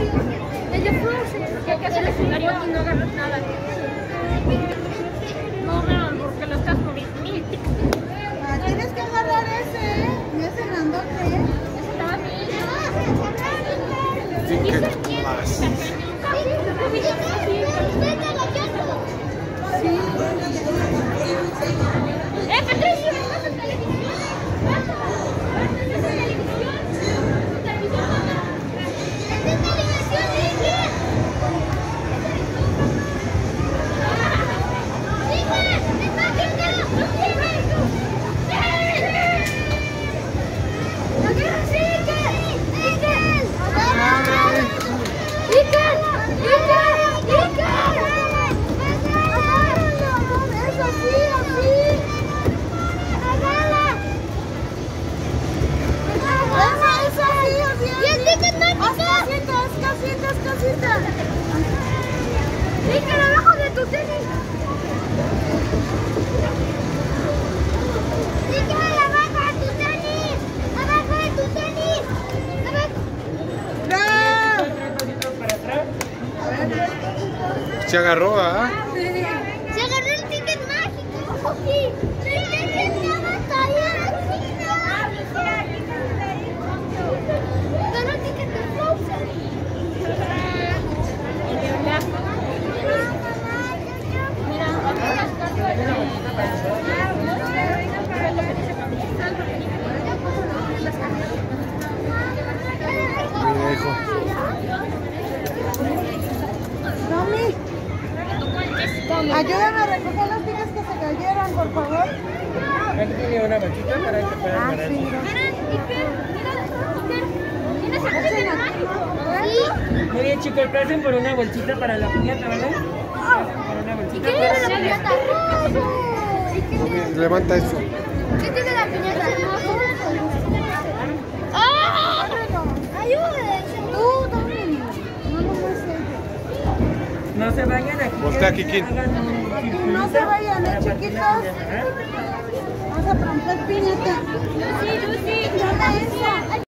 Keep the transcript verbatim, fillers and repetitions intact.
El de Frozen. Que acá es el escenario y no agarras nada. No agarran porque lo estás comiendo. Ah, tienes que agarrar ese, y ese grandote. Ese estaba bien. Ticket Plus. ¡Eh, Patricio! ¡Vas a televisión! ¡Vas a televisión! ¡Televisión! ¡Es televisión, Ricky! ¡Ricky, abajo de tu tenis! ¡Ricky, abajo de tu tenis! ¡Abajo de tu tenis! Se agarró, ¿ah? Se agarró el ticket mágico. Sí. El ticket de batalla. Ganó el ticket de Frozen. Mira, vamos a las cartas de... Mira, hijo. Mami, ayúdame a recoger los tickets que se cayeron, por favor. Aquí tiene una bolsita para que puedan Ah, ganar. sí. Mira, Iker, mira, Iker, ¿tienes el ticket mágico? Sí. Muy bien, chicos, pasen por una bolsita para la piñata, ¿vale? Pasen por una bolsita. ¿Qué tiene la piñata? Levanta eso. ¿Qué tiene la piñata? ¡Ah! ¡Ayúdame! Tú, dame. No, no, no sé. No se vayan aquí. Voltea, Kikín. Hagan un circulito No se vayan, ¿eh, para chiquitos? partir la piñata, ¿eh? Vamos a romper piñata. Lucy, Lucy, Dame esa.